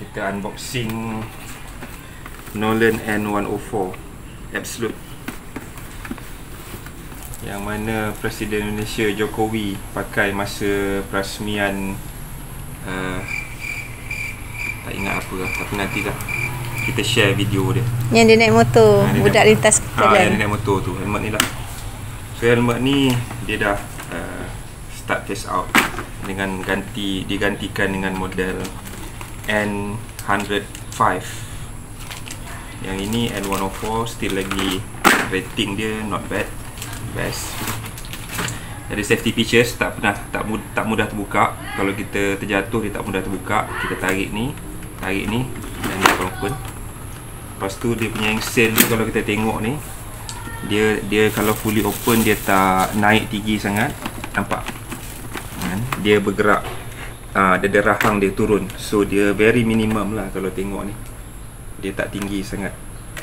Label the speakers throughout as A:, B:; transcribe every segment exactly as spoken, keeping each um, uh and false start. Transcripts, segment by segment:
A: kita unboxing Nolan N seratus empat Absolute, yang mana Presiden Malaysia Jokowi pakai masa perasmian uh, tak ingat apa lah, tapi nanti lah kita share video dia.
B: Yang dia naik motor, ha, budak naik, lintas jalan.
A: Ha, yang dia naik motor tu, helmet ni lah. So helmet ni dia dah uh, start test out dengan ganti, digantikan dengan model N seratus lima. Yang ini N seratus empat, still lagi rating dia not bad, best. Dari safety features tak pernah tak mudah, tak mudah terbuka. Kalau kita terjatuh dia tak mudah terbuka. Kita tarik ni, tarik ni dan dia akan open. Lepas tu dia punya yang seal dia, kalau kita tengok ni, dia dia kalau fully open dia tak naik tinggi sangat, nampak kan? Dia bergerak, uh, dia ada rahang dia turun. So dia very minimum lah kalau tengok ni, dia tak tinggi sangat.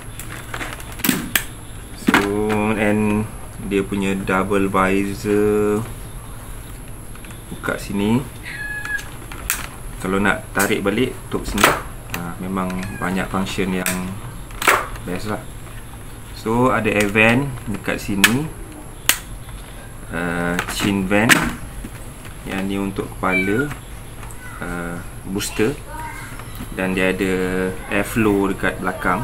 A: So and dia punya double visor, buka sini. Kalau nak tarik balik tutup sini, ha, memang banyak function yang best lah. So ada air vent dekat sini, uh, chin vent, yang ni untuk kepala, uh, booster, dan dia ada air flow dekat belakang.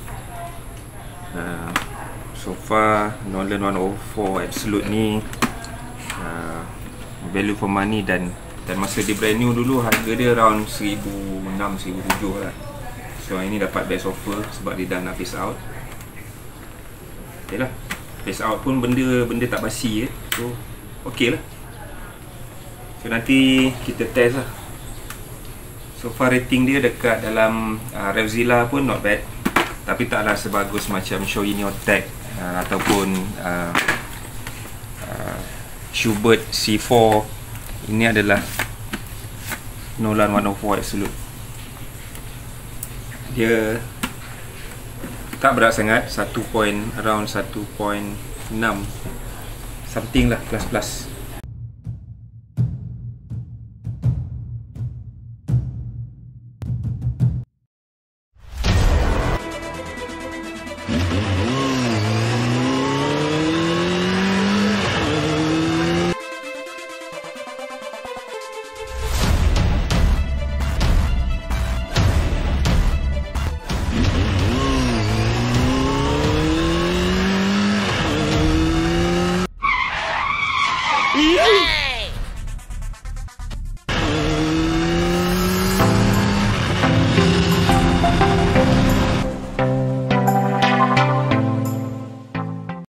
A: uh, So far Nolan seratus empat Absolute ni uh, value for money, dan dan masa dia brand new dulu harga dia around seribu enam, seribu tujuh lah. So ini dapat best offer sebab dia dah nak phase out. Okay lah, phase out pun benda benda tak basi je, so ok lah. So nanti kita test lah. So far rating dia dekat dalam uh, Revzilla pun not bad, tapi taklah sebagus macam Shoei Neotech uh, ataupun uh, uh, Schuberth C four. Ini adalah Nolan seratus empat Absolute. Dia tak berat sangat, satu point, around satu point enam something lah, plus plus.
C: Yeah!